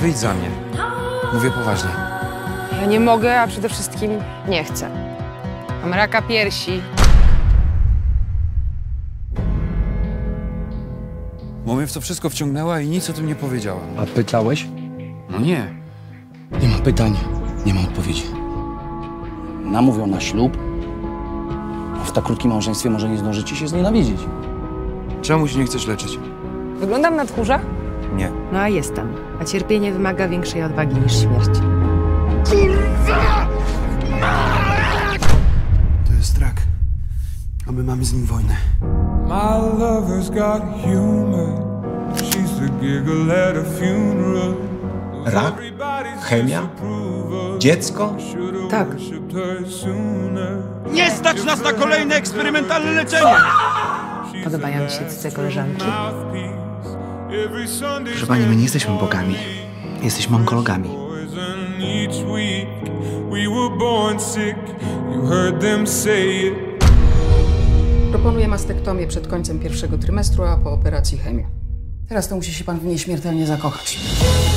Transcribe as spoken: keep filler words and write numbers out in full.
wyjdź za mnie. Mówię poważnie. Ja nie mogę, a przede wszystkim nie chcę. Mam raka piersi. Bo mnie w to wszystko wciągnęła i nic o tym nie powiedziała. A pytałeś? No nie. Nie ma pytań, nie ma odpowiedzi. Namówią na ślub, a w tak krótkim małżeństwie może nie zdążycie się znienawidzić. Czemu się nie chcesz leczyć? Wyglądam na tchórza? Nie. No a jestem. A cierpienie wymaga większej odwagi niż śmierć. To jest rak. A my mamy z nim wojnę. My lover's got humor. She's the giggle at a funeral. Rak? Chemia? Dziecko? Tak. Nie stać nas na kolejne eksperymentalne leczenie! Podobają ci się cudze koleżanki? Proszę pani, my nie jesteśmy bogami. Jesteśmy onkologami. Proponuję mastektomię przed końcem pierwszego trymestru, a po operacji chemię. Teraz to musi się pan w niej śmiertelnie zakochać.